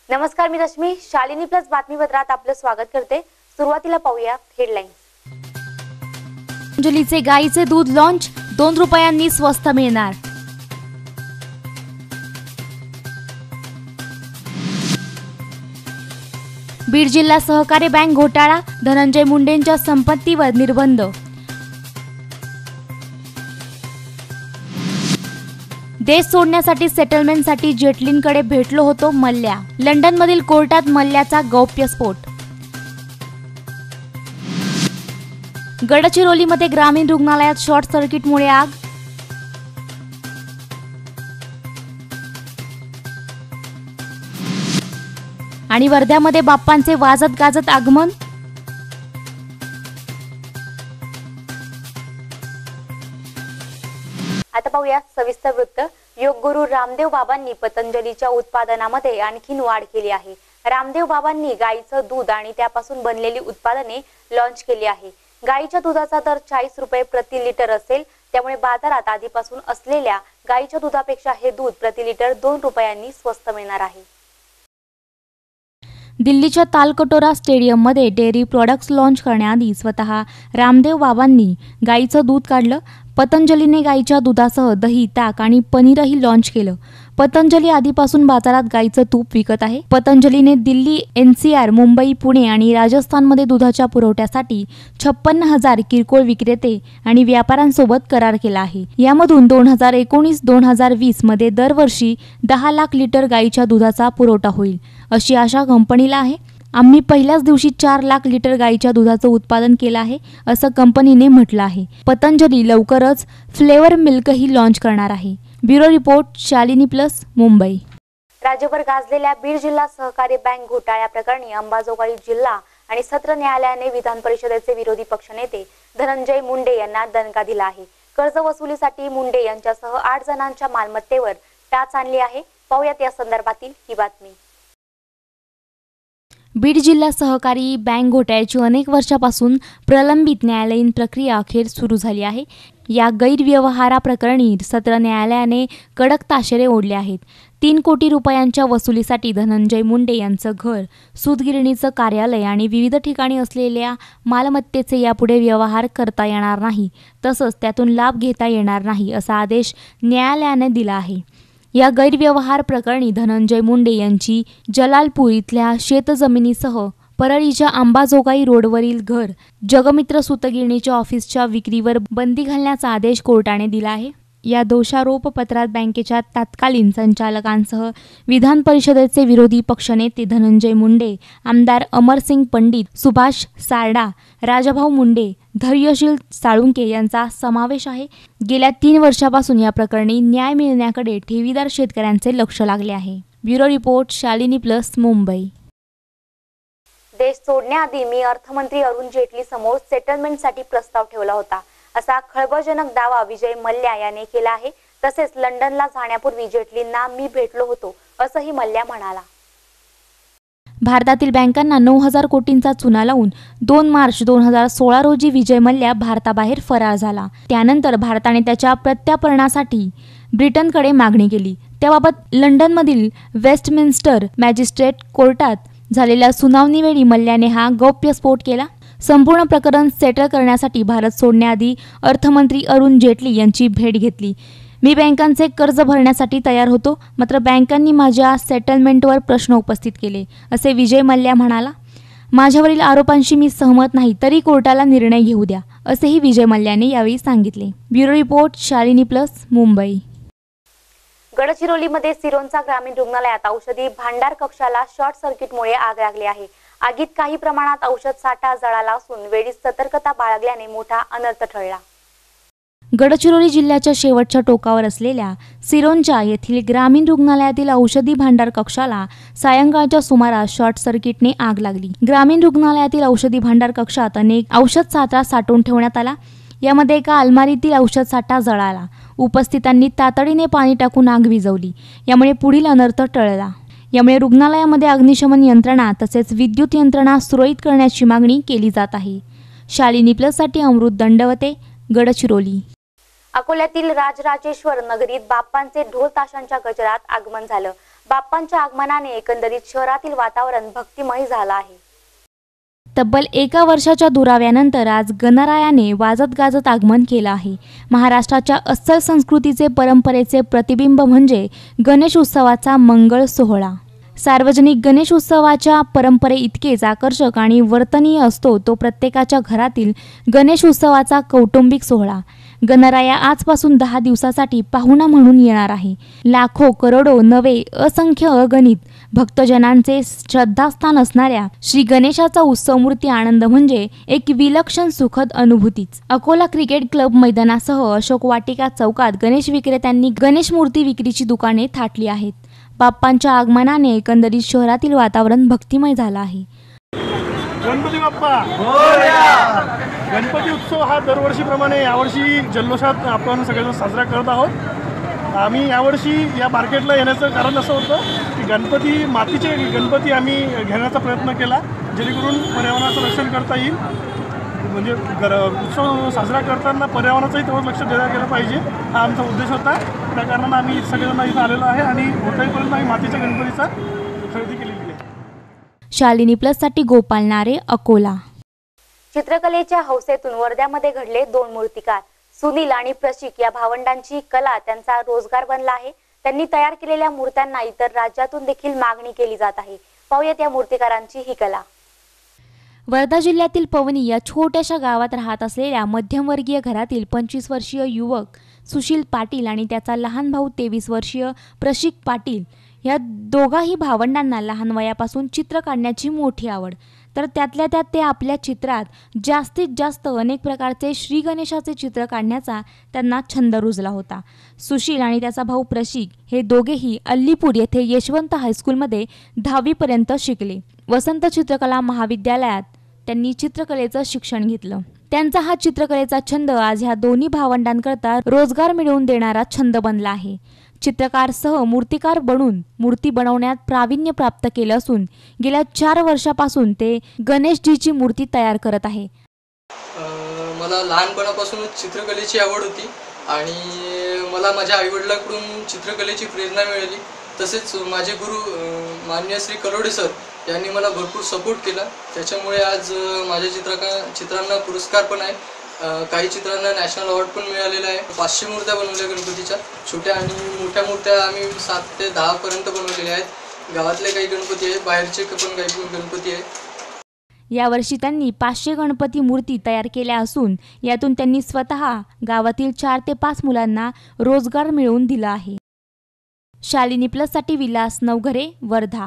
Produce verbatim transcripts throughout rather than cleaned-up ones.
नमस्कार, मी रश्मी. शालिनी प्लस बातमीपत्रात आपलं स्वागत करते. सुरुवातीला पाहूया हेडलाईन्स. पतंजलीचे गाईचे दूध लॉन्च, दोन रुपयांनी स्वस्त मिळणार. बीड जिल्हा सहकारी बँक घोटाळा, धनंजय मुंडेंच्या संपत्तीवर निर्बंध. देश सोडण्यासाठी सेटलमेंटसाठी जेटलींकडे भेटलो होतो मल्ल्या. लंडनमधील कोर्टात मल्ल्याचा गौप्यस्फोट. गडचिरोलीमध्ये ग्रामीण रुग्णालयात शॉर्ट सर्किटमुळे आग. आणि वर्ध्यामध्ये बाप्पांचे वाजत गाजत आगमन. आता पाहूया सविस्तर वृत्त. योग गुरु रामदेव बाबांनी पतंजलीच्या उत्पादनामध्ये आणखीन वाढ केली आहे. रामदेव बाबांनी गाईचं दूध आणि त्यापासून बनलेली उत्पादने लॉन्च केली आहे. गाईच्या दुधाचा दर चाळीस रुपये प्रति लिटर असेल, त्यामुळे बाजारात आधीपासून असलेल्या गाईच्या दुधापेक्षा हे दूध प्रति लिटर दोन रुपयांनी स्वस्त मिळणार आहे. दिल्लीच्या तालकटोरा स्टेडियममध्ये डेअरी प्रॉडक्ट्स लॉन्च करण्याआधी स्वतः रामदेव बाबांनी गाईचं दूध काढलं. पतंजलीने गाईच्या दुधासह दही, ताक आणि पनीरही लॉन्च केलं. पतंजली आधीपासून बाजारात गाईचं तूप विकत आहे. पतंजलीने Delhi, N C R, Mumbai, Pune आणि राजस्थानमध्ये दुधाच्या पुरवठ्यासाठी छप्पन्न हजार किरकोळ विक्रेते आणि व्यापाऱ्यांसोबत करार केला आहे. यामधून दोन हजार एकोणीस दोन हजार वीस मध्ये दरवर्षी दहा लाख लिटर गाईच्या दुधाचा पुरवठा होईल, अशी आशा कंपनीला आहे. आम्ही पहिल्याच दिवशी चार लाख लिटर गाईच्या दुधाचं उत्पादन केलं आहे, असं कंपनीने म्हटलं आहे. पतंजली लवकरच फ्लेवर मिल्कही लॉन्च करणार आहे. Bureau report, Shalini plus, Mumbai. राज्यभर गाजलेल्या बीड जिल्हा सहकारी बँक घोटाळ्याप्रकरणी अंबाजोगाई जिल्हा आणि सत्र न्यायालयाने विधान परिषदेचे विरोधी पक्षनेते धनंजय मुंडे यांना दणका दिला आहे. कर्ज वसुलीसाठी मुंडे यांच्यासह आठ जणांच्या मालमत्तेवर टाच आणली आहे. पाहूयात या संदर्भातील ही बातमी. बीड जिल्हा सहकारी बँक घोटाळ्याची अनेक वर्षापासून प्रलंबित न्यायालयीन प्रक्रिया अखेर सुरू झाली आहे. या गैरव्यवहाराप्रकरणी सत्र न्यायालयाने कडक ताशेरे ओढले आहेत. तीन कोटी रुपयांच्या वसुलीसाठी धनंजय मुंडे यांचं घर, सूतगिरणीचं कार्यालय आणि विविध ठिकाणी असलेल्या मालमत्तेचे यापुढे व्यवहार करता येणार नाही, तसंच त्यातून लाभ घेता येणार नाही, असा आदेश न्यायालयाने दिला आहे. या गैरव्यवहार प्रकरणी धनंजय मुंडे यांची जलालपूर इथल्या शेतजमिनीसह परळीच्या अंबाजोगाई रोडवरील घर, जगमित्र सूतगिरणीच्या ऑफिसच्या विक्रीवर बंदी घालण्याचा आदेश कोर्टाने दिला आहे. या दोषारोपपत्रात बँकेच्या तत्कालीन संचालकांसह विधान परिषदेचे विरोधी पक्षनेते धनंजय मुंडे, आमदार अमरसिंग पंडित, सुभाष सारडा, राजाभाऊ मुंडे, धैर्यशील साळुंके यांचा समावेश आहे. गेल्या तीन वर्षापासून या प्रकरणी न्याय मिळण्याकडे ठेवीदार शेतकऱ्यांचे लक्ष लागले आहे. Bureau report, Shalini plus, Mumbai. देश सोडण्याआधी मी अर्थमंत्री अरुण जेटली समोर सेटलमेंटसाठी प्रस्ताव ठेवला होता, असा खळबळजनक दावा विजय मल्ल्या याने केला आहे. तसेच लंडनला जाण्यापूर्वी जेटलींना मी भेटलो होतो, असंही मल्ल्या म्हणाला. भारतातील बँकांना नऊ हजार कोटींचा चुना लावून दोन मार्च दोन हजार सोळा रोजी विजय मल्ल्या भारताबाहेर फरार झाला. त्यानंतर भारताने त्याच्या प्रत्यार्पणासाठी ब्रिटनकडे मागणी केली. त्याबाबत लंडनमधील वेस्टमिन्स्टर मॅजिस्ट्रेट कोर्टात झालेल्या सुनावणीवेळी मल्ल्याने हा गौप्यस्फोट केला. संपूर्ण प्रकरण सेटल करण्यासाठी भारत सोडण्याआधी अर्थमंत्री अरुण जेटली यांची भेट घेतली. मी बँकांचे कर्ज भरण्यासाठी तयार होतो, मात्र बँकांनी माझ्या सेटलमेंटवर प्रश्न उपस्थित केले, असे विजय मल्ल्या म्हणाला. माझ्यावरील आरोपांशी मी सहमत नाही, तरी कोर्टाला निर्णय घेऊ द्या, असेही विजय मल्ल्याने यावेळी सांगितले. Bureau report, Shalini plus, Mumbai. गडचिरोलीमध्ये सिरोंचा ग्रामीण रुग्णालयात औषधी भांडार कक्षाला शॉर्ट सर्किटमुळे आग लागली आहे. आगीत काही प्रमाणात औषध साठा जळाला असून वेळीच सतर्कता बाळगल्याने मोठा अनर्थ टळला. गडचिरोली जिल्ह्याच्या शेवटच्या टोकावर असलेल्या सिरोंचा येथील ग्रामीण रुग्णालयातील औषधी भांडार कक्षाला सायंकाळच्या सुमारास शॉर्ट सर्किटने आग लागली. ग्रामीण रुग्णालयातील औषधी भांडार कक्षात अनेक औषध साठा साठवून ठेवण्यात आला. यामध्ये एका अलमारीतील औषध साठा जळाला. उपस्थितांनी तातडीने पाणी टाकून आग विझवली. यामुळे पुढील अनर्थ टळला. यामुळे रुग्णालयामध्ये अग्निशमन यंत्रणा तसेच विद्युत यंत्रणा सुरळीत करण्याची मागणी केली जात आहे. शालिनी प्लससाठी अमृत दंडवते, गडचिरोली. अकोल्यातील राजराजेश्वर नगरीत बाप्पांचे ढोल ताशांच्या गजरात आगमन झालं. बाप्पांच्या आगमनाने एकंदरीत शहरातील वातावरण भक्तिमय झालं आहे. तब्बल एका वर्षाच्या दुराव्यानंतर आज गणरायाने वाजत गाजत आगमन केलं आहे. महाराष्ट्राच्या अस्सल संस्कृतीचे परंपरेचे प्रतिबिंब म्हणजे गणेश उत्सवाचा मंगळ सोहळा. सार्वजनिक गणेश उत्सवाच्या परंपरे इतकेच आकर्षक आणि वर्तनीय असतो तो प्रत्येकाच्या घरातील गणेश उत्सवाचा कौटुंबिक सोहळा. गणराया आजपासून दहा दिवसासाठी पाहुणा म्हणून येणार आहे. लाखो करोडो नवे असंख्य अगणित भक्तजनांचे श्रद्धास्थान असणाऱ्या श्री गणेशाचा उत्सव मूर्ती आनंद म्हणजे एक विलक्षण सुखद अनुभूतीच. अकोला क्रिकेट क्लब मैदानासह अशोक वाटिका चौकात गणेश विक्रेत्यांनी गणेश मूर्ती विक्रीची दुकाने थाटली आहेत. बाप्पांच्या आगमनाने एकंदरीत शहरातील वातावरण भक्तिमय झालं आहे. गणपती बाप्पा मोरया. गणपती उत्सव हा दरवर्षीप्रमाणे यावर्षी जल्लोषात आपण सगळेजण साजरा करत आहोत. आम्ही यावर्षी या मार्केटला येण्याचं कारण असं होतं की गणपती मातीचे गणपती आम्ही घेण्याचा प्रयत्न केला जेणेकरून पर्यावरणाचं रक्षण करता येईल. म्हणजे गर उत्सव साजरा करताना पर्यावरणाचंही तेवढं लक्ष देण्यात गेलं पाहिजे हा आमचा उद्देश होता. त्या कारणानं आम्ही सगळेजण इथं आलेलो आहे आणि होताईपर्यंत आम्ही मातीच्या गणपतीचा खरेदी केलेली आहे. शालिनी प्लससाठी गोपाल नारे, अकोला. चित्रकलेच्या हौसेतून वर्ध्यामध्ये घडले दोन मूर्तिकार. सुनील आणि प्रशिक या भावंडांची कला त्यांचा रोजगार बनला आहे. त्यांनी तयार केलेल्या मूर्त्यांना इतर राज्यातून देखील मागणी केली जात आहे. पाहूयात या मूर्तिकारांची ही कला. वर्धा जिल्ह्यातील पवनी या छोट्याशा गावात राहत असलेल्या मध्यमवर्गीय घरातील पंचवीस वर्षीय युवक सुशील पाटील आणि त्याचा लहान भाऊ तेवीस वर्षीय प्रशिक पाटील या दोघाही भावंडांना लहान वयापासून चित्र काढण्याची मोठी आवड. तर त्यातल्या त्यात ते आपल्या चित्रात जास्तीत जास्त अनेक प्रकारचे श्री गणेशाचे चित्र काढण्याचा त्यांना छंद रुजला होता. सुशील आणि त्याचा भाऊ प्रशिक हे दोघेही अल्लीपूर येथे यशवंत हायस्कूलमध्ये दहावीपर्यंत शिकले. वसंत चित्रकला महाविद्यालयात त्यांनी चित्रकलेचं शिक्षण घेतलं. त्यांचा हा चित्रकलेचा छंद आज ह्या दोन्ही भावंडांकरता रोजगार मिळवून देणारा छंद बनला आहे. चित्रकार सह मूर्तिकार बनून मूर्ती बनवण्यात प्रावीण्य प्राप्त केलं असून गेल्या चार वर्षापासून ते गणेशजीची मूर्ती तयार करत आहे. मला लहानपणापासूनच चित्रकलेची आवड होती आणि मला माझ्या आईवडिलांकडून चित्रकलेची प्रेरणा मिळाली. तसेच माझे गुरु मान्य श्री कलोडे सर यांनी मला भरपूर सपोर्ट केला. त्याच्यामुळे आज माझ्या चित्रका चित्रांना पुरस्कार पण आहे. काही चित्रांना नॅशनल अवॉर्ड पण मिळालेला आहे. पाचशे मूर्त्या बनवल्या गणपतीच्या, छोट्या आणि मोठ्या मूर्त्या आम्ही सात ते दहा पर्यंत बनवलेल्या आहेत. गावातले काही गणपती आहेत, बाहेरचे पण काही गणपती आहेत. यावर्षी त्यांनी पाचशे गणपती मूर्ती तयार केल्या असून यातून त्यांनी स्वतः गावातील चार ते पाच मुलांना रोजगार मिळवून दिला आहे. शालिनी प्लससाठी विलास नवघरे, वर्धा.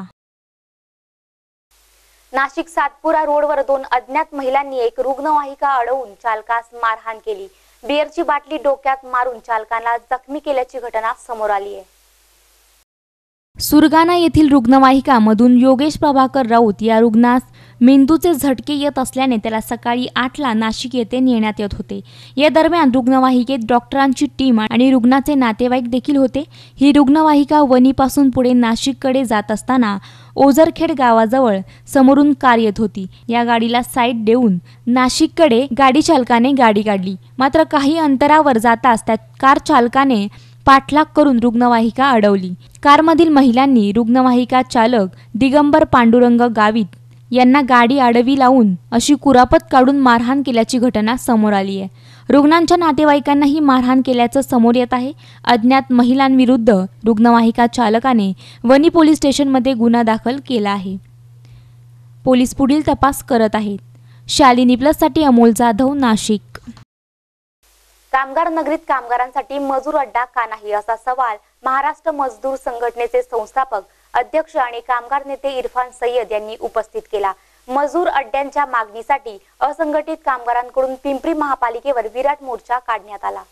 नाशिक सातपुरा रोडवर दोन अज्ञात महिलांनी एक रुग्णवाहिका अडवून चालकास मारहाण केली. बिअरची बाटली डोक्यात मारून चालकाला जखमी केल्याची घटना समोर आली आहे. सुरगाणा येथील रुग्णवाहिका मधून योगेश प्रभाकर राऊत या रुग्णास मेंदूचे झटके येत असल्याने त्याला सकाळी आठला नाशिक येथे नेण्यात येत होते. या दरम्यान रुग्णवाहिकेत डॉक्टरांची टीम आणि रुग्णाचे नातेवाईक देखील होते. ही रुग्णवाहिका वणीपासून पुढे नाशिककडे जात असताना ओझरखेड गावाजवळ समोरून कार येत होती. या गाडीला साईड देऊन नाशिककडे गाडी चालकाने गाडी काढली. मात्र काही अंतरावर जाताच त्या कार चालकाने पाठलाग करून रुग्णवाहिका अडवली. कारमधील महिलांनी रुग्णवाहिका चालक दिगंबर पांडुरंग गावित यांना गाडी आडवी लावून अशी कुरापत काढून मारहाण केल्याची घटना समोर आली आहे. रुग्णांच्या नातेवाईकांनाही मारहाण केल्याचं समोर येत आहे. अज्ञात महिलांविरुद्ध रुग्णवाहिका चालकाने वणी पोलीस स्टेशनमध्ये गुन्हा दाखल केला आहे. पोलीस पुढील तपास करत आहेत. शालिनी प्लससाठी अमोल जाधव, नाशिक. कामगार नगरीत कामगारांसाठी मजूर अड्डा का नाही असा सवाल महाराष्ट्र मजदूर संघटनेचे संस्थापक, अध्यक्ष आणि कामगार नेते इरफान सय्यद यांनी उपस्थित केला. मजूर अड्ड्यांच्या मागणीसाठी असंघटित कामगारांकडून पिंपरी महापालिकेवर विराट मोर्चा काढण्यात आला.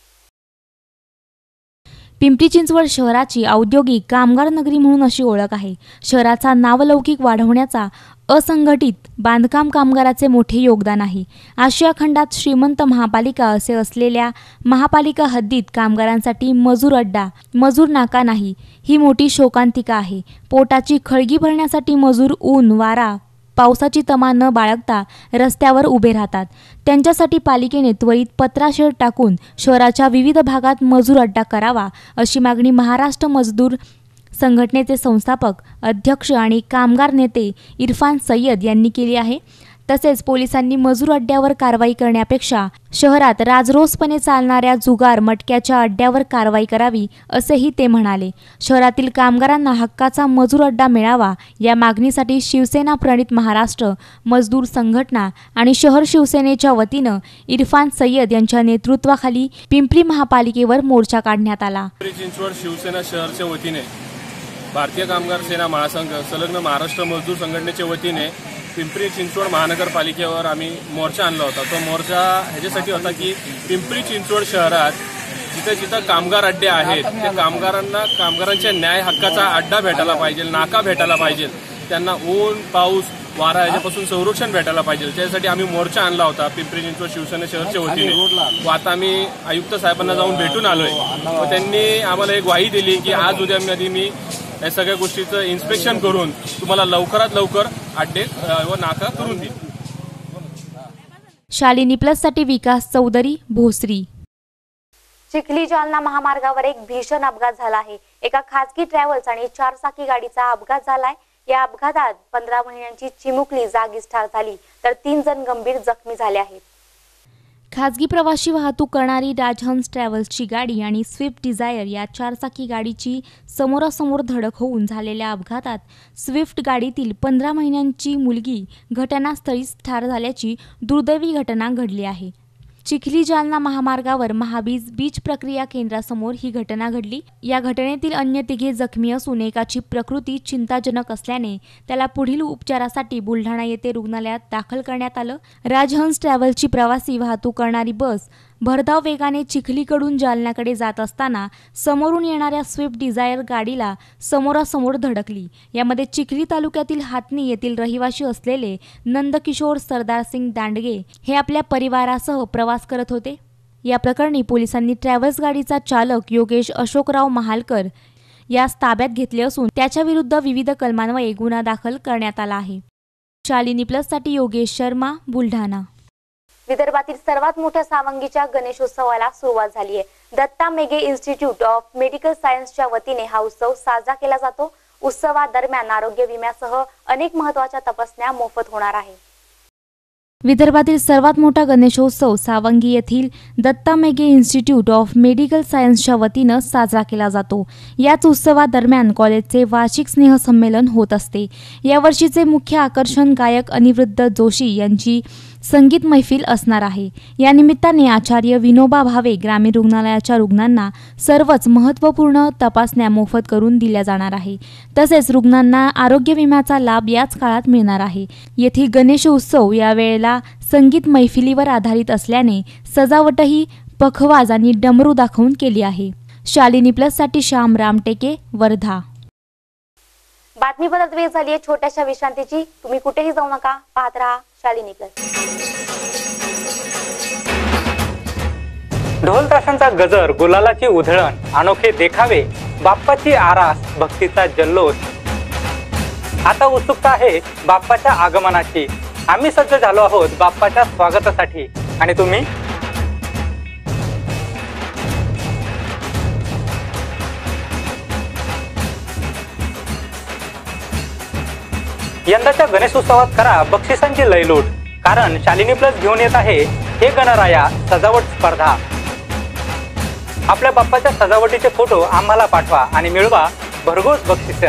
पिंपरी चिंचवड शहराची औद्योगिक कामगार नगरी म्हणून अशी ओळख आहे. शहराचा नावलौकिक वाढवण्याचा असंघटित बांधकाम कामगाराचे मोठे योगदान आहे. आशिया खंडात श्रीमंत महापालिका असे असलेल्या महापालिका हद्दीत कामगारांसाठी मजूर अड्डा, मजूर नाका नाही, ही मोठी शोकांतिका आहे. पोटाची खळगी भरण्यासाठी मजूर ऊन, वारा, पावसाची तमा न बाळगता रस्त्यावर उभे राहतात. त्यांच्यासाठी पालिकेने त्वरित पत्राशेड टाकून शहराच्या विविध भागात मजूर अड्डा करावा अशी मागणी महाराष्ट्र मजदूर संघटनेचे संस्थापक, अध्यक्ष आणि कामगार नेते इरफान सय्यद यांनी केली आहे। तसेच पोलिसांनी मजूर अड्ड्यावर कारवाई करण्यापेक्षा शहरात राजरोसपणे चालणाऱ्या जुगार मटक्याच्या अड्ड्यावर कारवाई करावी असेही ते म्हणाले। शहरातील कामगारांना हक्काचा मजूर अड्डा मिळावा या मागणीसाठी शिवसेना प्रणित महाराष्ट्र मजदूर संघटना आणि शहर शिवसेनेच्या वतीनं इरफान सय्यद यांच्या नेतृत्वाखाली पिंपरी महापालिकेवर मोर्चा काढण्यात आला। पिंपरी चिंचवड शिवसेना शहरच्या वतीने भारतीय कामगार सेना महासंघ संलग्न महाराष्ट्र मजदूर संघटनेच्या वतीने पिंपरी चिंचवड महानगरपालिकेवर आम्ही मोर्चा आणला होता। तो मोर्चा ह्याच्यासाठी होता की पिंपरी चिंचवड शहरात जिथे जिथं कामगार अड्डे आहेत त्या कामगारांना कामगारांच्या न्याय हक्काचा अड्डा भेटायला पाहिजे, नाका भेटायला पाहिजे, त्यांना ऊन पाऊस वारा याच्यापासून संरक्षण भेटायला पाहिजे। त्यासाठी आम्ही मोर्चा आणला होता पिंपरी चिंचवड शिवसेना शहरच्या वतीने। व आता आम्ही आयुक्त साहेबांना जाऊन भेटून आलोय व त्यांनी आम्हाला एक ग्वाही दिली की आज उद्यामध्ये मी या सगळ्या गोष्टीचं इन्स्पेक्शन करून तुम्हाला लवकरात लवकर अड्डे व नाका करून देईल। शालिनी प्लस साठी विकास चौधरी, भोसरी। चिखली जालना महामार्गावर एक भीषण अपघात झाला आहे। एका खासगी ट्रॅव्हल्स आणि चारचाकी गाडीचा अपघात झालाय। या अपघातात पंधरा महिन्यांची चिमुकली जागीच ठार झाली तर तीन जण गंभीर जखमी झाले आहेत। खाजगी प्रवासी वाहतूक करणारी राजहंस ट्रॅव्हल्सची गाडी आणि स्विफ्ट डिझायर या चारचाकी गाडीची समोरासमोर धडक होऊन झालेल्या अपघातात स्विफ्ट गाडीतील पंधरा महिन्यांची मुलगी घटनास्थळीच ठार झाल्याची दुर्दैवी घटना घडली आहे। चिखली जालना महामार्गावर महाबीज बीज प्रक्रिया केंद्रासमोर ही घटना घडली। या घटनेतील अन्य तिघे जखमी असून एकाची प्रकृती चिंताजनक असल्याने त्याला पुढील उपचारासाठी बुलढाणा येथे रुग्णालयात दाखल करण्यात आलं। राजहंस ट्रॅव्हल्सची प्रवासी वाहतूक करणारी बस भरधाव वेगाने चिखलीकडून जालन्याकडे जात असताना समोरून येणाऱ्या स्विफ्ट डिझायर गाडीला समोरासमोर धडकली। यामध्ये चिखली तालुक्यातील हातनी येथील रहिवासी असलेले नंदकिशोर सरदारसिंग दांडगे हे आपल्या परिवारासह प्रवास करत होते। या प्रकरणी पोलिसांनी ट्रॅव्हल्स गाडीचा चालक योगेश अशोकराव महालकर यास ताब्यात घेतले असून त्याच्या विरुद्ध विविध कलमान्वये गुन्हा दाखल करण्यात आला आहे। शालिनी प्लस साठी योगेश शर्मा, बुलढाणा। विदर्भातील सर्वात मोठ्या सावंगीच्या गणेशोत्सवाला सुरुवात झाली आहे। Datta Meghe institute of medical सायन्सच्या वतीने हा उत्सव साजरा केला जातो। उत्सवादरम्यान आरोग्य विम्यासह अनेक महत्त्वाच्या तपासण्या मोफत होणार आहे। विदर्भातील सर्वात मोठा गणेशोत्सव सावंगी येथील Datta Meghe institute of medical सायन्सच्या वतीनं साजरा केला जातो। याच उत्सवादरम्यान कॉलेजचे वार्षिक स्नेहसंमेलन होत असते। यावर्षीचे मुख्य आकर्षण गायक अनिरुद्ध जोशी यांची संगीत मैफिल असणार आहे। या निमित्ताने आचार्य विनोबा भावे ग्रामीण रुग्णालयाच्या रुग्णांना सर्वच महत्त्वपूर्ण तपासण्या मोफत करून दिल्या जाणार आहे। तसेच रुग्णांना आरोग्य विम्याचा लाभ याच काळात मिळणार आहे। येथील गणेश उत्सव या वेळेला संगीत मैफिलीवर आधारित असल्याने सजावटही पखवाज आणि डमरू दाखवून केली आहे। शालिनी प्लस साठी श्याम रामटेके, वर्धा। बातमी बदलत वेळ झाली आहे छोट्याशा विश्रांतीची। तुम्ही कुठेही जाऊ नका, पाहत रहा शालिनी प्लस। ढोल ताशांचा गजर, गुलालाची उधळण, अनोखे देखावे, बाप्पाची आरास, भक्तीचा जल्लोष। आता उत्सुकता आहे बाप्पाच्या आगमनाची। आम्ही सज्ज झालो आहोत बाप्पाच्या स्वागतासाठी आणि तुम्ही यंदाच्या गणेशोत्सवात करा बक्षिसांची लयलूट, कारण शालिनी प्लस घेऊन येत आहे हे गणराया सजावट स्पर्धा। आपल्या बाप्पाच्या सजावटीचे फोटो आम्हाला पाठवा आणि मिळवा भरघोस बक्षिसे।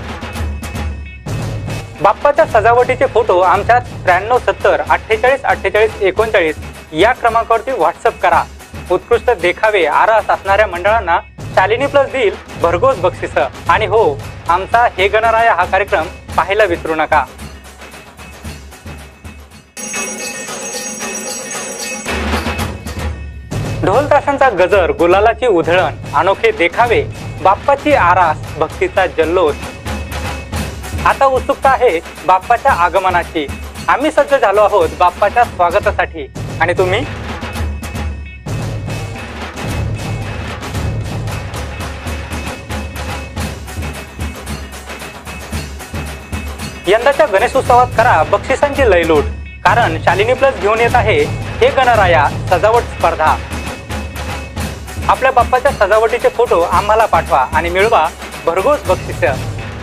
बाप्पाच्या सजावटीचे फोटो आमच्या त्र्याण्णव सत्तर अठ्ठेचाळीस अठ्ठेचाळीस एकोणचाळीस या क्रमांकावरती व्हॉट्सअप करा। उत्कृष्ट देखावे आरास असणाऱ्या मंडळांना शालिनी प्लस देईल भरघोस बक्षिस। आणि हो, आमचा हे गणराया हा कार्यक्रम पाहायला विसरू नका। ढोल ताशांचा गजर, गुलालाची उधळण, अनोखे देखावे, बाप्पाची आरास, भक्तीचा जल्लोष। आता उत्सुकता आहे बाप्पाच्या आगमनाची। आम्ही सज्ज झालो आहोत बाप्पाच्या स्वागतासाठी आणि तुम्ही यंदाच्या गणेशोत्सवात करा बक्षिसांची लयलूट, कारण शालिनी प्लस घेऊन येत आहे हे गणराया सजावट स्पर्धा। आपल्या बाप्पाच्या सजावटीचे फोटो आम्हाला पाठवा आणि मिळवा भरघोस बक्षिसं.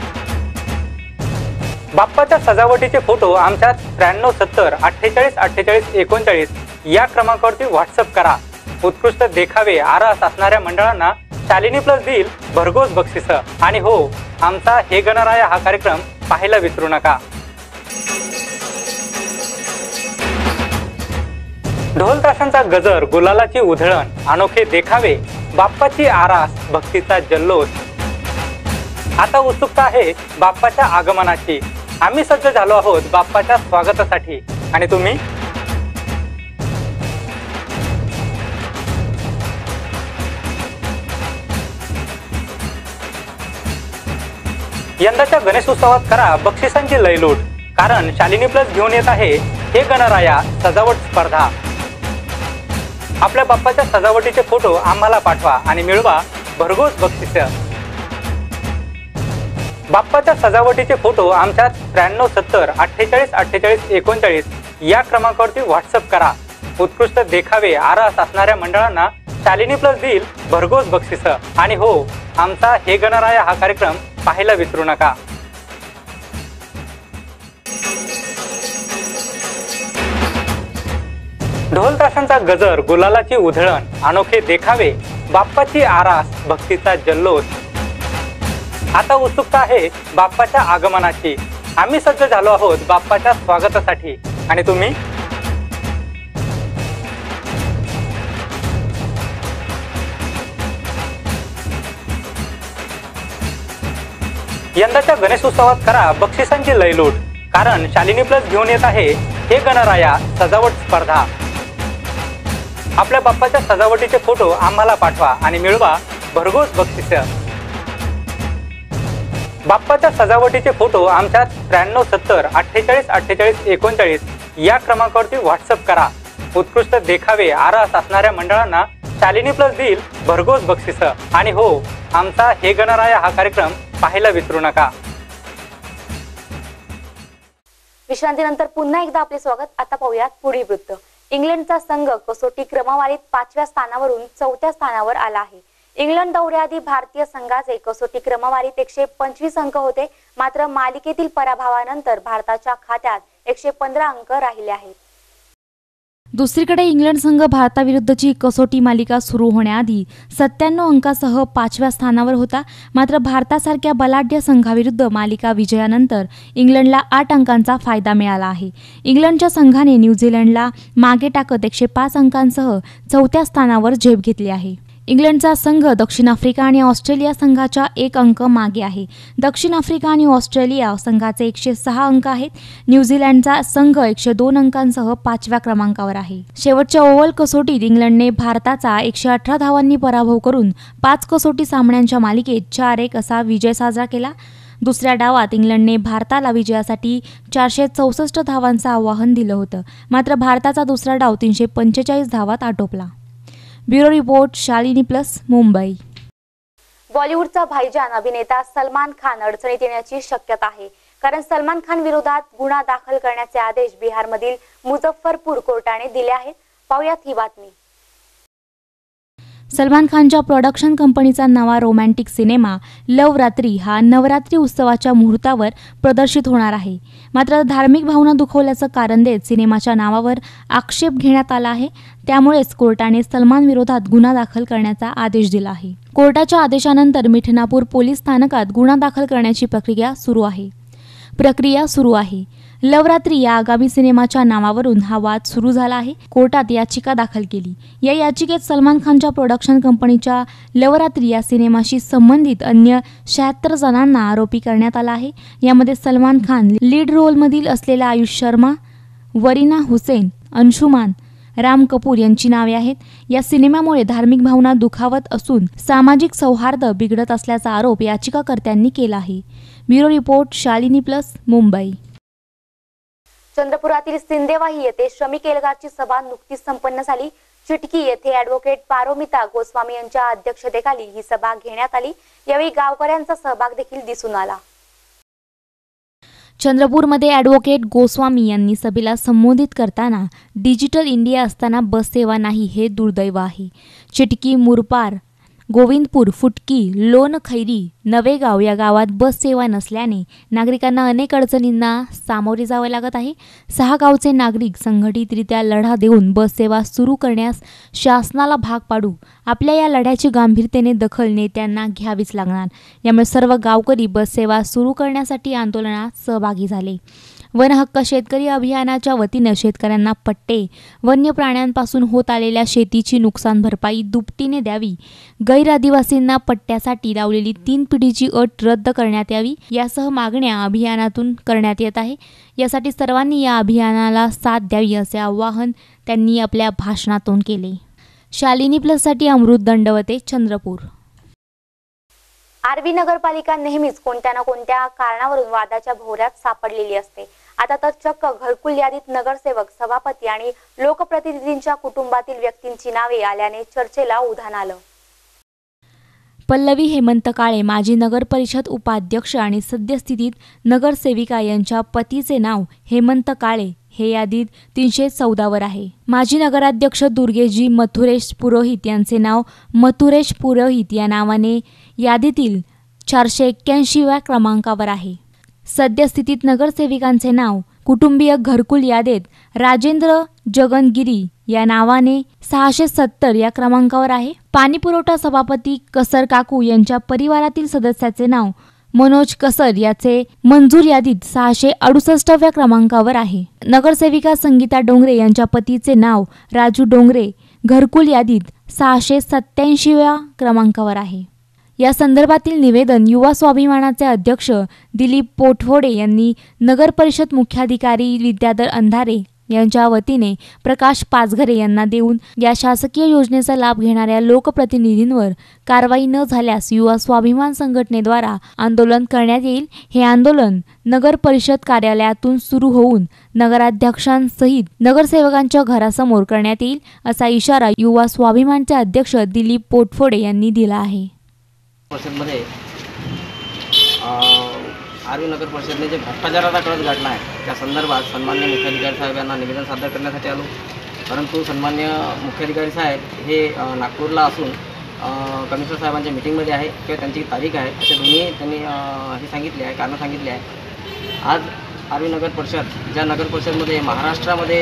बाप्पाच्या सजावटीचे फोटो आमच्या त्र्याण्णव सत्तर अठ्ठेचाळीस अठ्ठेचाळीस एकोणचाळीस या क्रमांकावरती व्हॉट्सअप करा. उत्कृष्ट देखावे आरास असणाऱ्या मंडळांना शालिनी प्लस देईल भरघोस बक्षिसं. आणि हो, आमचा हे गणराया हा कार्यक्रम पाहायला विसरू नका. ढोल ताशांचा गजर, गुलालाची उधळण, अनोखे देखावे, बाप्पाची आरास, भक्तीचा जल्लोष. आता उत्सुकता आहे बाप्पाच्या आगमनाची. आम्ही सज्ज झालो आहोत बाप्पाच्या स्वागतासाठी. आणि तुम्ही? यंदाच्या गणेशोत्सवात करा बक्षिसांची लयलूट, कारण शालिनी प्लस घेऊन येत आहे हे गणराया सजावट स्पर्धा. आपल्या बाप्पाच्या सजावटीचे फोटो आम्हाला पाठवा आणि मिळवा भरघोस बक्षिसं. बाप्पाच्या सजावटीचे फोटो आमच्या त्र्याण्णव सत्तर अठ्ठेचाळीस अठ्ठेचाळीस एकोणचाळीस या क्रमांकावरती व्हॉट्सअप करा. उत्कृष्ट देखावे आरास असणाऱ्या मंडळांना शालिनी प्लस देईल भरघोस बक्षिसं. आणि हो, आमचा हे गणराया हा कार्यक्रम पाहायला विसरू नका. ढोल ताशांचा गजर, गुलालाची उधळण, अनोखे देखावे, बाप्पाची आरास, भक्तीचा जल्लोष. आता उत्सुकता आहे बाप्पाच्या आगमनाची. आम्ही सज्ज झालो आहोत बाप्पाच्या स्वागतासाठी. आणि तुम्ही? यंदाच्या गणेशोत्सवात करा बक्षिसांची लयलूट, कारण शालिनी प्लस घेऊन येत आहे हे गणराया सजावट स्पर्धा. आपल्या बाप्पाच्या सजावटीचे फोटो आम्हाला पाठवा आणि मिळवा भरघोस बक्षिसं. बाप्पाच्या सजावटीचे फोटो आमच्या त्र्याण्णव सत्तर अठ्ठेचाळीस अठ्ठेचाळीस एकोणचाळीस या क्रमांकावरती व्हॉट्सअप करा. उत्कृष्ट देखावे आरास असणाऱ्या मंडळांना शालिनी प्लस देईल भरघोस बक्षिसं. आणि हो, आमचा हे गणराया हा कार्यक्रम पाहायला विसरू नका. विश्रांतीनंतर पुन्हा एकदा आपले स्वागत. आता पाहूयात पुढील वृत्त. इंग्लंडचा संघ कसोटी क्रमवारीत पाचव्या स्थानावरून चौथ्या स्थानावर आला आहे. इंग्लंड दौऱ्याआधी भारतीय संघाचे कसोटी क्रमवारीत एकशे पंचवीस अंक होते, मात्र मालिकेतील पराभवानंतर भारताच्या खात्यात एकशे पंधरा अंक राहिले आहेत. दुसरीकडे इंग्लंड संघ भारताविरुद्धची कसोटी मालिका सुरू होण्याआधी सत्त्याण्णव अंकासह पाचव्या स्थानावर होता. मात्र भारतासारख्या बलाढ्य संघाविरुद्ध मालिका विजयानंतर इंग्लंडला आठ अंकांचा फायदा मिळाला आहे. इंग्लंडच्या संघाने न्यूझीलंडला मागे टाकत एकशे पाच अंकांसह चौथ्या स्थानावर झेप घेतली आहे. इंग्लंडचा संघ दक्षिण आफ्रिका आणि ऑस्ट्रेलिया संघाच्या एक अंक मागे आहे. दक्षिण आफ्रिका आणि ऑस्ट्रेलिया संघाचे एकशे सहा अंक आहेत. न्यूझीलंडचा संघ एकशे दोन अंकांसह पाचव्या क्रमांकावर आहे. शेवटच्या ओव्हल कसोटीत इंग्लंडने भारताचा एकशे अठरा धावांनी पराभव करून पाच कसोटी सामन्यांच्या मालिकेत चार एक असा विजय साजरा केला. दुसऱ्या डावात इंग्लंडने भारताला विजयासाठी चारशे चौसष्ट धावांचं आव्हान दिलं होतं, मात्र भारताचा दुसरा डाव तीनशे पंचेचाळीस धावात आटोपला. Bureau report, Shalini plus, Mumbai. बॉलिवूडचा भाईजान अभिनेता सलमान खान अडचणीत येण्याची शक्यता आहे, कारण सलमान खान विरोधात गुन्हा दाखल करण्याचे आदेश बिहारमधील मुझफ्फरपूर कोर्टाने दिले आहेत. पाहूयात ही बातमी. सलमान खानच्या प्रोडक्शन कंपनीचा नवा रोमॅन्टिक सिनेमा लव रात्री हा नवरात्री उत्सवाच्या मुहूर्तावर प्रदर्शित होणार आहे. मात्र धार्मिक भावना दुखवल्याचं कारण देत सिनेमाच्या नावावर आक्षेप घेण्यात आला आहे. त्यामुळेच कोर्टाने सलमान विरोधात गुन्हा दाखल करण्याचा आदेश दिला आहे. कोर्टाच्या आदेशानंतर मिठनापूर पोलीस स्थानकात गुन्हा दाखल करण्याची प्रक्रिया सुरू आहे प्रक्रिया सुरू आहे. लवरात्री या आगामी सिनेमाच्या नावावरून हा वाद सुरू झाला आहे. कोर्टात याचिका दाखल केली. या याचिकेत सलमान खानच्या प्रोडक्शन कंपनीच्या लवरात्री या सिनेमाशी संबंधित अन्य शहात्तर जणांना आरोपी करण्यात आला आहे. यामध्ये सलमान खान लीड रोलमधील असलेला आयुष शर्मा, वरीना हुसेन, अंशुमान, राम कपूर यांची नावे आहेत. या सिनेमामुळे धार्मिक भावना दुखावत असून सामाजिक सौहार्द बिघडत असल्याचा आरोप याचिकाकर्त्यांनी केला आहे. Bureau report, Shalini plus, Mumbai. चंद्रपुरातील सिंदेवाही येथे श्रमिक एल्गारची सभा नुकतीच संपन्न झाली. चिटकी येथे ॲडव्होकेट पारोमिता गोस्वामी यांच्या अध्यक्षतेखाली ही सभा घेण्यात आली. यावेळी गावकऱ्यांचा सहभाग देखील दिसून आला. चंद्रपूरमध्ये ॲडव्होकेट गोस्वामी यांनी सभेला संबोधित करताना डिजिटल इंडिया असताना बस सेवा नाही हे दुर्दैव आहे. चिटकी, मुरपार, गोविंदपूर, फुटकी, लोणखैरी, नवेगाव या गावात बस सेवा नसल्याने नागरिकांना अनेक अडचणींना सामोरे जावे लागत आहे. सहा गावचे नागरिक संघटितरित्या लढा देऊन बस सेवा सुरू करण्यास शासनाला भाग पाडू. आपल्या या लढ्याची गांभीर्याने दखल नेत्यांना घ्यावीच लागणार. यामुळे सर्व गावकरी बस सेवा सुरू करण्यासाठी आंदोलनात सहभागी झाले. वन हक्क शेतकरी अभियानाच्या वतीनं शेतकऱ्यांना पट्टे, वन्य प्राण्यांपासून होत आलेल्या शेतीची नुकसान भरपाई दुपटीने द्यावी, गैर आदिवासींना पट्ट्यासाठी लावलेली तीन पिढीची अट रद्द करण्यात यावी यासह मागण्या अभियानातून करण्यात येत आहे. यासाठी सर्वांनी या अभियानाला साथ द्यावी असे आवाहन त्यांनी आपल्या भाषणातून केले. शालिनी प्लससाठी अमृत दंडवते, चंद्रपूर. आर्वी नगरपालिका नेहमीच कोणत्या ना कोणत्या कारणावरून वादाच्या भोवऱ्यात सापडलेली असते. आता तर चक्क घरकुल यादीत नगरसेवक, सभापती आणि लोकप्रतिनिधींच्या कुटुंबातील व्यक्तींची नावे आल्याने चर्चेला उधाण आलं. पल्लवी हेमंत काळे, माजी नगर परिषद उपाध्यक्ष आणि सद्यस्थितीत नगरसेविका यांच्या पतीचे नाव हेमंत काळे हे यादीत तीनशे चौदावर आहे. माजी नगराध्यक्ष दुर्गेशजी मथुरेश पुरोहित यांचे नाव मथुरेश पुरोहित या नावाने यादीतील चारशे एक्क्याऐंशीव्या क्रमांकावर आहे. सद्यस्थितीत नगरसेविकांचे नाव कुटुंबीय घरकुल यादीत राजेंद्र जगनगिरी या नावाने सहाशे सत्तर या क्रमांकावर आहे. पाणी पुरवठा सभापती कसर काकू यांच्या परिवारातील सदस्याचे नाव मनोज कसर याचे मंजूर यादीत सहाशे अडुसष्टव्या क्रमांकावर आहे. नगरसेविका संगीता डोंगरे यांच्या पतीचे नाव राजू डोंगरे घरकुल यादीत सहाशे सत्याऐंशीव्या क्रमांकावर आहे. या संदर्भातील निवेदन युवा स्वाभिमानाचे अध्यक्ष दिलीप पोटफोडे यांनी नगर परिषद मुख्याधिकारी विद्याधर अंधारे यांच्या वतीने प्रकाश पाचघरे यांना देऊन या शासकीय योजनेचा लाभ घेणाऱ्या लोकप्रतिनिधींवर कारवाई न झाल्यास युवा स्वाभिमान संघटनेद्वारा आंदोलन करण्यात येईल. हे आंदोलन नगर परिषद कार्यालयातून सुरू होऊन नगराध्यक्षांसहित नगरसेवकांच्या घरासमोर करण्यात येईल असा इशारा युवा स्वाभिमानचे अध्यक्ष दिलीप पोटफोडे यांनी दिला आहे. परिषदमध्ये आर्वी नगर परिषदेने जे भ्रष्टाचाराचा कळस गाठला आहे त्या संदर्भात सन्मान्य मुख्याधिकारी साहेब यांना निवेदन सादर करण्यासाठी आलो. परंतु सन्मान्य मुख्याधिकारी साहेब हे नागपूरला असून कमिशनर साहेबांच्या मिटिंगमध्ये आहे किंवा त्यांची तारीख आहे असे दोन्ही त्यांनी हे सांगितले आहे, कारणं सांगितले आहे. आज आर्वी नगर परिषद ज्या नगर परिषदमध्ये महाराष्ट्रामध्ये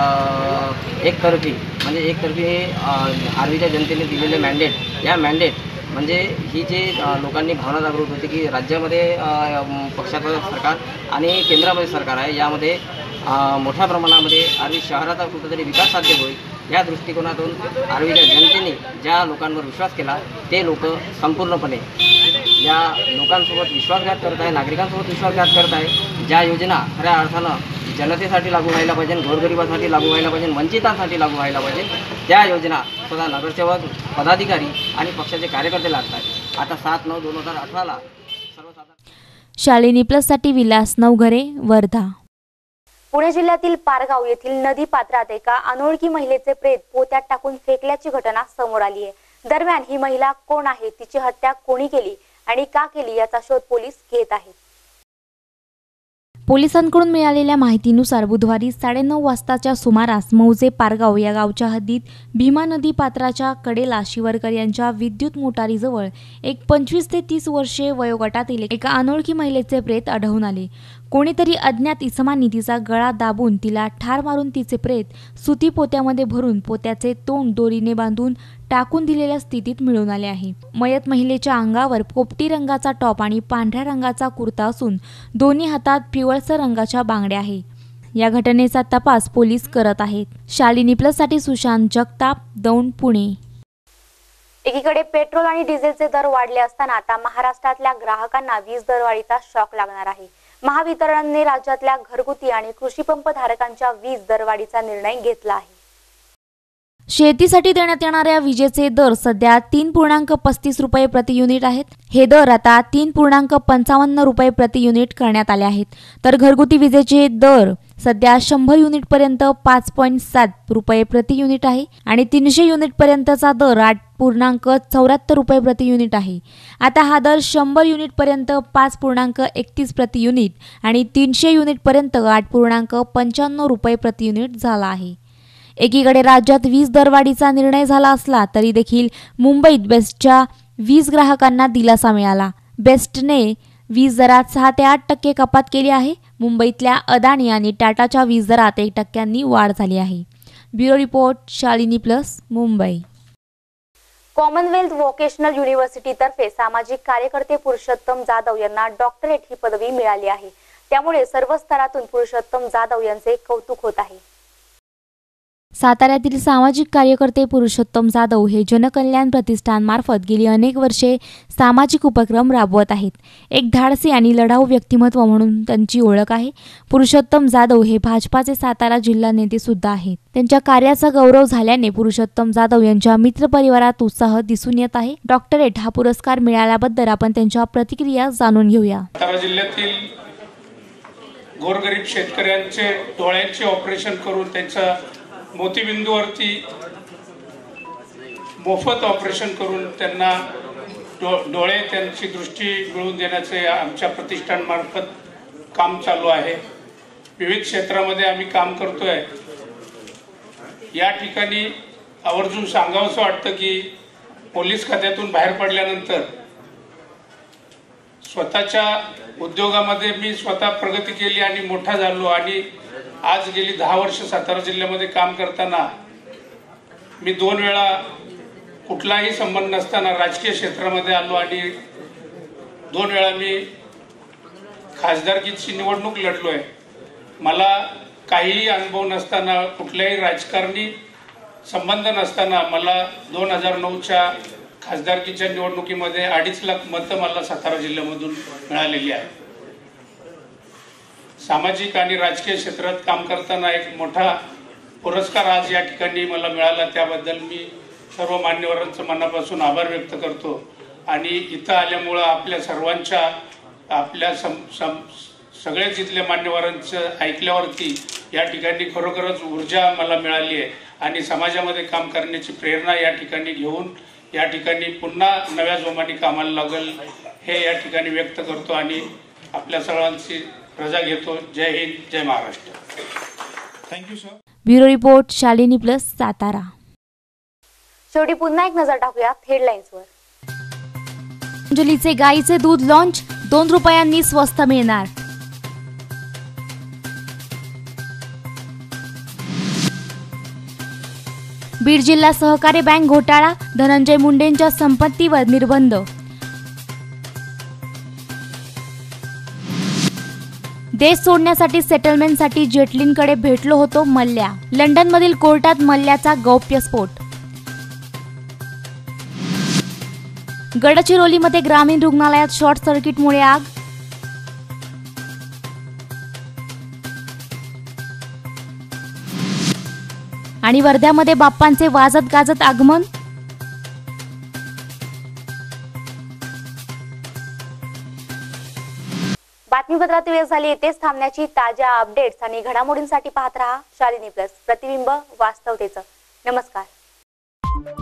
एकतर्फी म्हणजे एकतर्फी हे आर्वीच्या जनतेने दिलेले मॅन्डेट या मॅन्डेट म्हणजे ही जे लोकांनी भावना जागृत होती की राज्यामध्ये पक्षाचं सरकार आणि केंद्रामध्ये सरकार आहे, यामध्ये मोठ्या प्रमाणामध्ये आर्वी शहराचा कुठेतरी विकास साध्य होईल या दृष्टिकोनातून आर्वीच्या जनतेने ज्या लोकांवर विश्वास केला ते लोक संपूर्णपणे या लोकांसोबत विश्वासघात करत आहे, नागरिकांसोबत विश्वासघात करत आहे. ज्या योजना खऱ्या अर्थानं जनतेसाठी लागू व्हायला पाहिजे, गोरगरिबासाठी लागू व्हायला पाहिजे, वंचितांसाठी लागू व्हायला पाहिजे त्या योजना स्वतः नगरसेवक, पदाधिकारी आणि पक्षाचे कार्यकर्ते लागतात. आता सात नऊ दोन हजार अठराला सर्वसाधारण. शालिनी प्लससाठी विलास नवघरे, वर्धा. पुणे जिल्ह्यातील पारगाव येथील नदी पात्रात एका अनोळखी महिलेचे प्रेत पोत्यात टाकून फेकल्याची घटना समोर आली आहे. दरम्यान ही महिला कोण आहे, तिची हत्या कोणी केली आणि का केली याचा शोध पोलीस घेत आहेत. पोलिसांकडून मिळालेल्या माहितीनुसार बुधवारी साडेनऊ वाजताच्या सुमारास मौजे पारगाव या गावच्या हद्दीत भीमा नदी पात्राच्या कडेला शिवरकर यांच्या विद्युत मोटारीजवळ एक पंचवीस ते तीस वर्षे वयोगटातील एका अनोळखी महिलेचे प्रेत आढळून आले. कोणीतरी अज्ञात इसमांनी तिचा गळा दाबून तिला ठार मारून तिचे प्रेत सुती पोत्यामध्ये भरून पोत्याचे तोंड दोरीने बांधून टाकून दिलेल्या स्थितीत मिळून आले आहे. मयत महिलेच्या अंगावर पोपटी रंगाचा टॉप आणि पांढऱ्या रंगाचा कुर्ता असून दोन्ही हातात पिवळसर रंगाच्या बांगड्या आहे. या घटनेचा तपास पोलीस करत आहेत. शालिनी प्लससाठी सुशांत जगताप, दौंड, पुणे. एकीकडे पेट्रोल आणि डिझेलचे दर वाढले असताना आता महाराष्ट्रातल्या ग्राहकांना वीज दरवाढीचा शॉक लागणार आहे. महावितरणने राज्यातल्या घरगुती आणि कृषी पंप धारकांच्या वीज दरवाढीचा निर्णय घेतला आहे. शेतीसाठी देण्यात येणाऱ्या विजेचे दर सध्या तीन पूर्णांक पस्तीस रुपये प्रति युनिट आहेत. हे दर आता तीन पूर्णांक पंचावन्न रुपये प्रति युनिट करण्यात आले आहेत. तर घरगुती विजेचे दर सध्या शंभर युनिट पर्यंत पाच पॉईंट सात रुपये प्रति युनिट आहे आणि तीनशे युनिट पर्यंतचा दर आठ पूर्णांक चौऱ्याहत्तर रुपये प्रति युनिट आहे. आता हा दर शंभर युनिट पर्यंत पाच पूर्णांक एकतीस प्रति युनिट आणि तीनशे युनिट पर्यंत आठ पूर्णांक पंच्याण्णव रुपये प्रति युनिट झाला आहे. एकीकडे राज्यात वीज दरवाढीचा निर्णय झाला असला तरी देखील मुंबईत बेस्टच्या वीज ग्राहकांना दिलासा मिळाला. बेस्टने वीज दरात सहा ते आठ टक्के कपात केली आहे. मुंबईतल्या अदानी आणि टाटाच्या वीज दरात एक टक्क्यांनी वाढ झाली आहे. Bureau report, Shalini plus, Mumbai. Commonwealth vocational युनिव्हर्सिटीतर्फे सामाजिक कार्यकर्ते पुरुषोत्तम जाधव यांना डॉक्टरेट ही पदवी मिळाली आहे. त्यामुळे सर्व स्तरातून पुरुषोत्तम जाधव यांचे कौतुक होत आहे. साताऱ्यातील सामाजिक कार्यकर्ते पुरुषोत्तम जाधव हे जनकल्याण प्रतिष्ठानमार्फत गेली अनेक वर्षे सामाजिक उपक्रम राबवत आहेत. एक धाडसी आणि लढाऊ व्यक्तिमत्व म्हणून त्यांची ओळख आहे. पुरुषोत्तम जाधव हे भाजपाचे सातारा जिल्हा नेते सुद्धा आहेत. त्यांच्या कार्याचा गौरव झाल्याने पुरुषोत्तम जाधव यांच्या मित्रपरिवारात उत्साह दिसून येत आहे. डॉक्टरेट हा पुरस्कार मिळाल्याबद्दल आपण त्यांच्या प्रतिक्रिया जाणून घेऊया. सातारा जिल्ह्यातील गोरगरीब शेतकऱ्यांचे डोळ्यांचे ऑपरेशन करून त्यांच्या मोतीबिंदूवरती मोफत ऑपरेशन करून त्यांना डो डोळे त्यांची दृष्टी मिळवून देण्याचे आमच्या प्रतिष्ठानमार्फत काम चालू आहे. विविध क्षेत्रामध्ये आम्ही काम करतोय. या ठिकाणी आवर्जून सांगावंसं वाटतं की पोलीस खात्यातून बाहेर पडल्यानंतर स्वतःच्या उद्योगामध्ये मी स्वतः प्रगती केली आणि मोठा झालो आणि आज गेली दहा वर्ष सातारा जिल्ह्यामध्ये काम करताना मी दोन वेळा कुठलाही संबंध नसताना राजकीय क्षेत्रामध्ये आलो आणि दोन वेळा मी खासदारकीची निवडणूक लढलोय. मला काहीही अनुभव नसताना कुठल्याही राजकारणी संबंध नसताना मला दोन हजार नऊच्या खासदारकीच्या निवडणुकीमध्ये अडीच लाख मतं मला सातारा जिल्ह्यामधून मिळालेली आहे. सामाजिक आणि राजकीय क्षेत्रात काम करताना एक मोठा पुरस्कार आज या ठिकाणी मला मिळाला. त्याबद्दल मी सर्व मान्यवरांचं मनापासून आभार व्यक्त करतो. आणि इथं आल्यामुळं आपल्या सर्वांच्या आपल्या सम सम सगळ्याच इथल्या मान्यवरांचं ऐकल्यावरती या ठिकाणी खरोखरच ऊर्जा मला मिळाली आहे आणि समाजामध्ये काम करण्याची प्रेरणा या ठिकाणी घेऊन या ठिकाणी पुन्हा नव्या जोमाने कामाला लागेल हे या ठिकाणी व्यक्त करतो आणि आपल्या सर्वांची रजा घेतो. जय हिंद, जय Maharashtra. Thank you sir. Bureau report, Shalini plus, Satara. शेवटी पुन्हा एक नजर टाकूयात हेडलाईन्सवर. अंजलीचे गाईचे दूध लॉन्च, दोन रुपयांनी स्वस्त मिळणार. बीड जिल्हा सहकारी बँक घोटाळा, धनंजय मुंडेंच्या संपत्तीवर निर्बंध. देश सोडण्यासाठी सेटलमेंटसाठी जेटलींकडे भेटलो होतो मल्ल्या. लंडनमधील कोर्टात मल्ल्याचा गौप्यस्फोट. गडचिरोलीमध्ये ग्रामीण रुग्णालयात शॉर्ट सर्किटमुळे आग. आणि वर्ध्यामध्ये बाप्पांचे वाजत गाजत आगमन. बातमीपत्रात वेळ झाली. येथेच थांबण्याची. ताज्या अपडेट्स आणि घडामोडींसाठी पाहत रहा शालिनी प्लस, प्रतिबिंब वास्तवतेचं. नमस्कार.